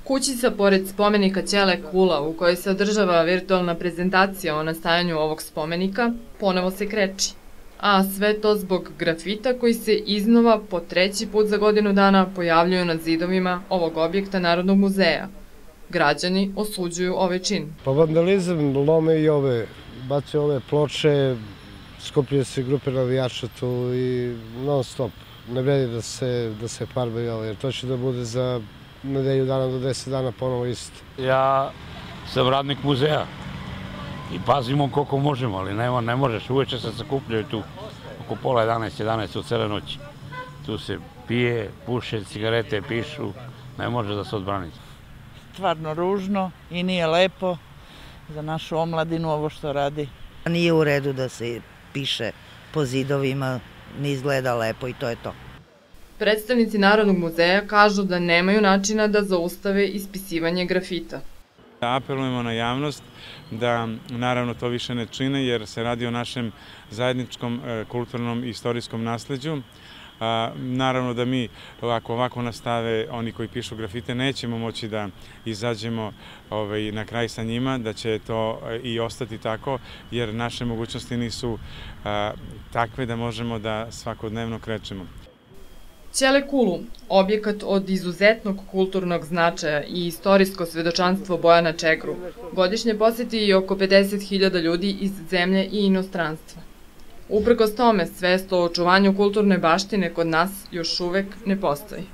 Kućica pored spomenika Ćele Kula, u kojoj se održava virtualna prezentacija o nastajanju ovog spomenika, ponovo se kreči. A sve to zbog grafita koji se iznova po treći put za godinu dana pojavljuju na zidovima ovog objekta Narodnog muzeja. Građani osuđuju ovaj čin. Pa vandalizam, lome i bace ove ploče, skupljaju se grupe navijača tu i non stop. Ne vredi da se farbaju, jer to će da bude za nedelju dana do 10 dana ponovo isto. Ja sam radnik muzeja i pazimo koliko možemo, ali ne možeš. Uveče se sakupljaju tu oko pola 11 od cele noći. Tu se pije, puše, cigarete pišu, ne može da se odbrani. Stvarno ružno i nije lepo za našu omladinu ovo što radi. Nije u redu da se piše po zidovima, ne izgleda lepo i to je to. Predstavnici Narodnog muzeja kažu da nemaju načina da zaustave ispisivanje grafita. Apelujemo na javnost da naravno to više ne čine jer se radi o našem zajedničkom kulturnom i istorijskom nasleđu. Naravno da mi ovako nastave oni koji pišu grafite nećemo moći da izađemo na kraj sa njima, da će to i ostati tako jer naše mogućnosti nisu takve da možemo da svakodnevno krećemo. Ćele Kulu, objekat od izuzetnog kulturnog značaja i istorijsko svedočanstvo Bojana Čegru, godišnje poseti i oko 50.000 ljudi iz zemlje i inostranstva. Uprkos tome, svest o očuvanju kulturne baštine kod nas još uvek ne postoji.